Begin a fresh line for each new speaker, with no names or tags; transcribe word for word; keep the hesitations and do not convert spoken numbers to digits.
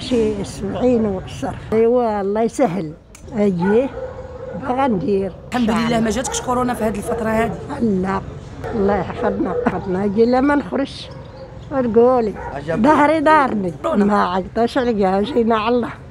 شي سبعين وأكثر. ايوا الله يسهل. اجيه باغا ندير.
الحمد لله ما جاتكش كورونا في هذه الفترة هذه؟
لا الله يحفظنا يحفظنا. اجي لا ما نخرجش. تقولي ظهري دارني ما عقدتش عليا جينا على الله.